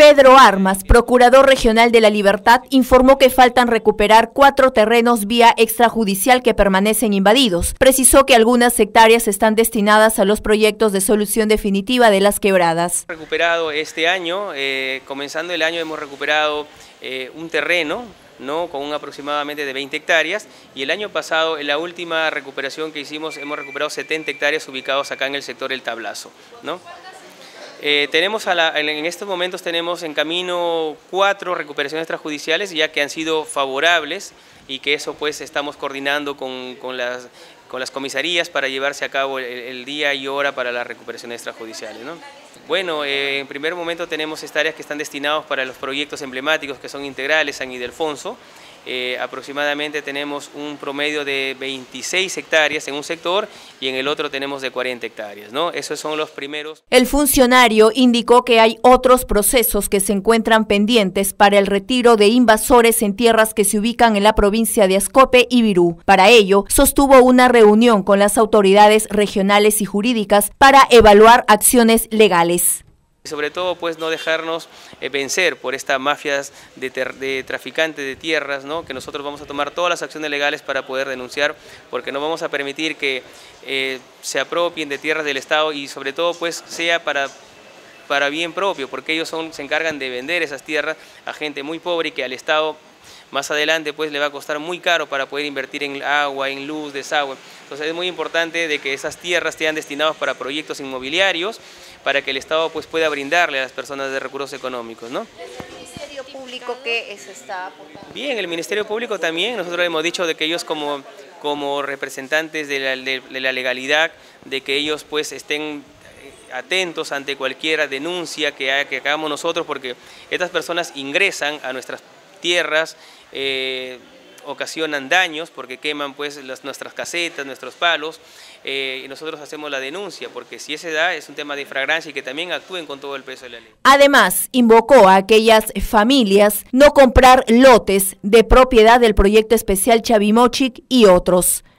Pedro Armas, procurador regional de La Libertad, informó que faltan recuperar 4 terrenos vía extrajudicial que permanecen invadidos. Precisó que algunas hectáreas están destinadas a los proyectos de solución definitiva de las quebradas. Recuperado este año, comenzando el año hemos recuperado un terreno, ¿no?, con aproximadamente de 20 hectáreas, y el año pasado, en la última recuperación que hicimos, hemos recuperado 70 hectáreas ubicados acá en el sector El Tablazo, ¿no? En estos momentos tenemos en camino 4 recuperaciones extrajudiciales ya que han sido favorables y que eso pues estamos coordinando con las comisarías para llevarse a cabo el día y hora para las recuperaciones extrajudiciales, ¿no? Bueno, en primer momento tenemos áreas que están destinadas para los proyectos emblemáticos que son integrales, San Ildefonso. Aproximadamente tenemos un promedio de 26 hectáreas en un sector y en el otro tenemos de 40 hectáreas, ¿no? Esos son los primeros. El funcionario indicó que hay otros procesos que se encuentran pendientes para el retiro de invasores en tierras que se ubican en la provincia de Ascope y Virú. Para ello, sostuvo una reunión con las autoridades regionales y jurídicas para evaluar acciones legales. Sobre todo, pues, no dejarnos vencer por estas mafias de traficantes de tierras, ¿no?, que nosotros vamos a tomar todas las acciones legales para poder denunciar, porque no vamos a permitir que se apropien de tierras del Estado y sobre todo, pues, sea para bien propio, porque ellos se encargan de vender esas tierras a gente muy pobre y que al Estado más adelante pues le va a costar muy caro para poder invertir en agua, en luz, desagüe. Entonces es muy importante de que esas tierras sean destinadas para proyectos inmobiliarios, para que el Estado pues pueda brindarle a las personas de recursos económicos, ¿no? ¿El Ministerio Público qué está aportando? Bien, el Ministerio Público también, nosotros hemos dicho de que ellos como representantes de la legalidad, de que ellos pues estén atentos ante cualquier denuncia que hagamos nosotros, porque estas personas ingresan a nuestras tierras, ocasionan daños porque queman pues nuestras casetas, nuestros palos, y nosotros hacemos la denuncia porque si se da es un tema de flagrancia y que también actúen con todo el peso de la ley. Además, invocó a aquellas familias no comprar lotes de propiedad del proyecto especial Chavimochic y otros.